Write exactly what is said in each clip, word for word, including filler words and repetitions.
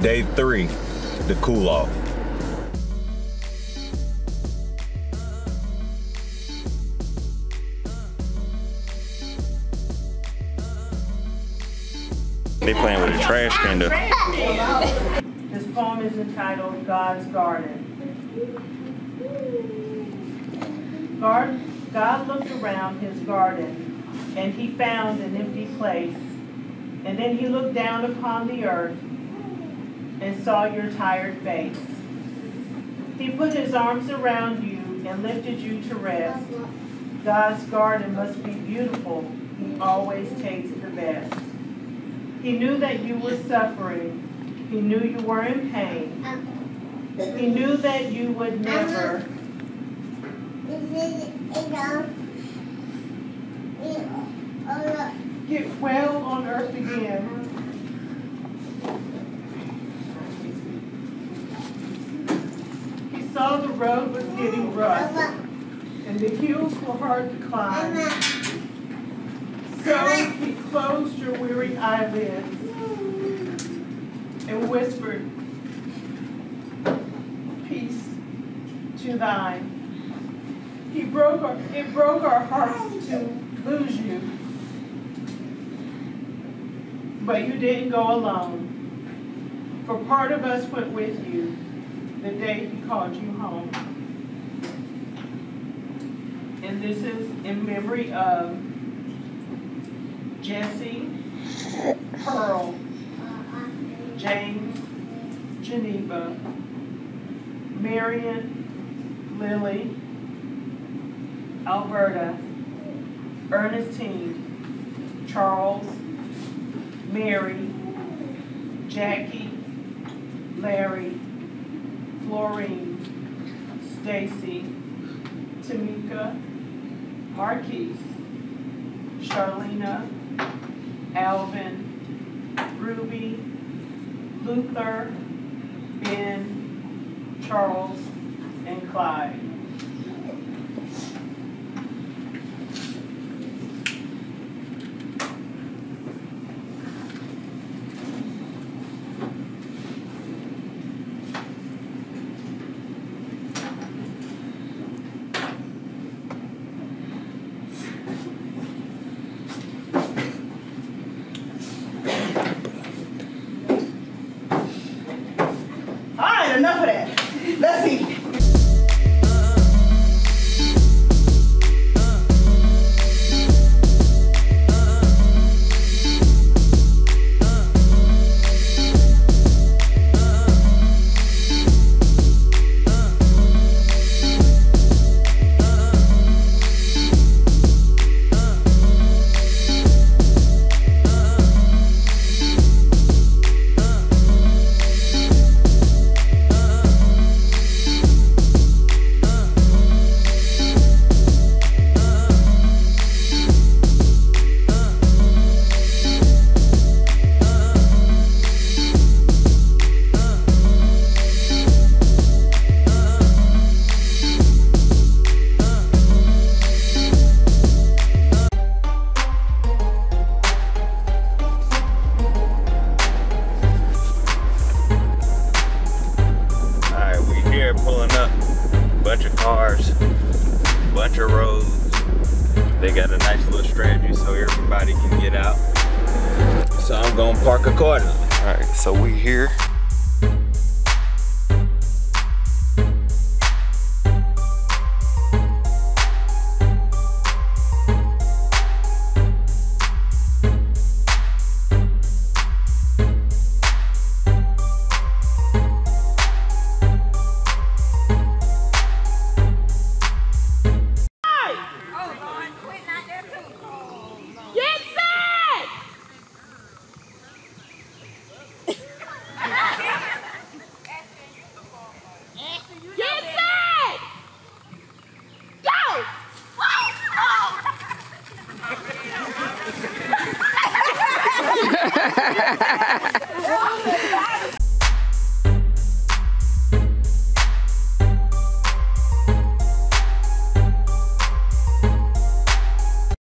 Day three, the cool off. They playing with a trash can though. This poem is entitled God's Garden. God, God looked around his garden, and he found an empty place. And then he looked down upon the earth and saw your tired face. He put his arms around you and lifted you to rest. God's garden must be beautiful. He always takes the best. He knew that you were suffering. He knew you were in pain. He knew that you would never get well on earth again. He saw the road was getting rough and the hills were hard to climb. So he closed your weary eyelids and whispered, peace to thine. He broke our, it broke our hearts to lose you, but you didn't go alone. For part of us went with you the day he called you home. And this is in memory of Jesse, Pearl, James, Geneva, Marion, Lily, Alberta, Ernestine, Charles, Mary, Jackie, Larry, Florine, Stacy, Tamika, Marquise, Charlena, Alvin, Ruby, Luther, Ben, Charles, and Clyde. Enough of that. Let's see. Pulling up, bunch of cars, bunch of roads. They got a nice little strategy so everybody can get out. So I'm gonna park accordingly. All right, so we here.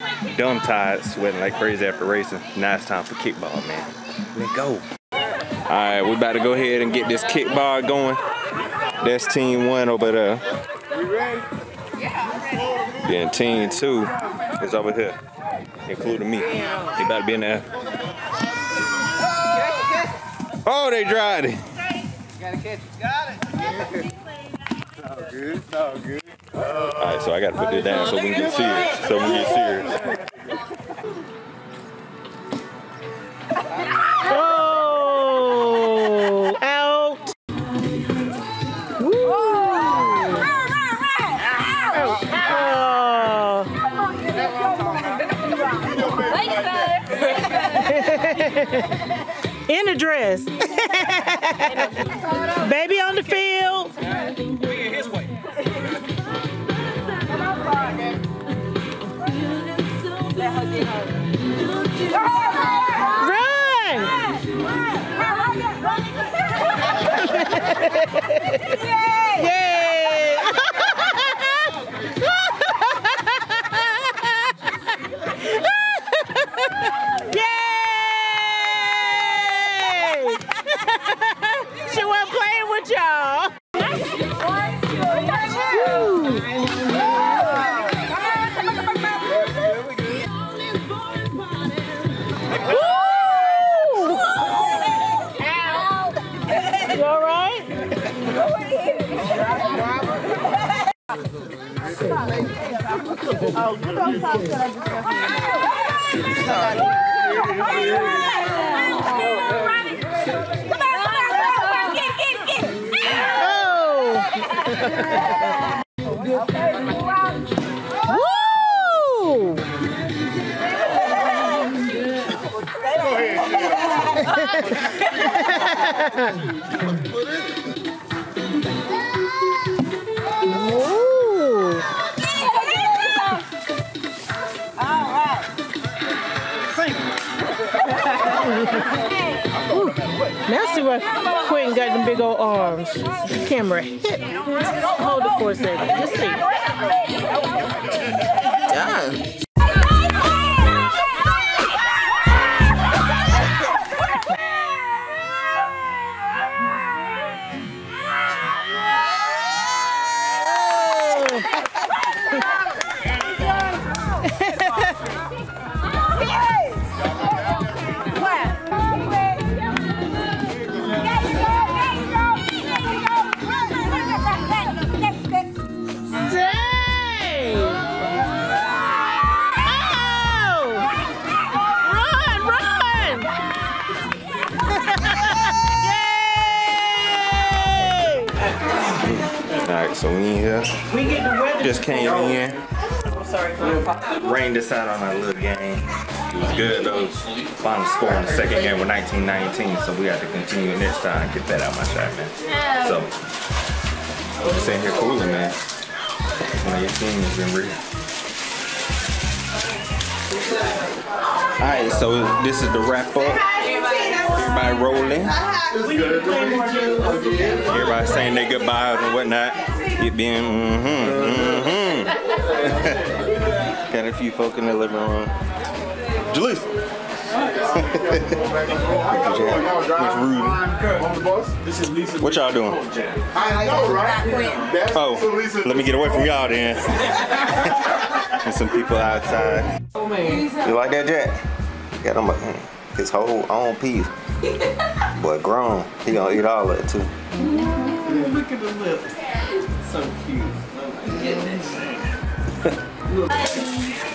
Dumb tired, sweating like crazy after racing. Now it's time for kickball, man. Let go. Alright, we about to go ahead and get this kickball going. That's team one over there. You ready? Then team two is over here, including me. They about to be in there. Oh, they dried it. Gotta catch it. Got it. It's all good. It's all good. Alright, so I gotta put this down so we can get serious. So we can get serious. Oh, out. Woo. In a dress. Baby on the field. Run! Yay! She wasn't playing with y'all. You all right? Oh, good old top Woo! Now see what Quentin got them big old arms. Camera. Hold it for a second. Just see. Yeah. Alright, so we in here. We get the weather. Just came in. I'm sorry. Rained us out on our little game. It was good though. Final score in the second game was nineteen nineteen, so we have to continue next time and get that out my shot, man. So, I'm just sitting here cooling, man. You know, your team has been real. Alright, so this is the wrap up. Everybody rolling. Everybody saying their goodbyes and whatnot. It being, mm-hmm, mm-hmm. Got a few folk in the living room. Jalisa. What y'all doing? I know, right? Oh, let me get away from y'all then. And some people outside. You like that, Jack? Got him his whole own piece. Boy, grown. He gonna eat all of it too. Look at the lips. So cute. Oh my goodness.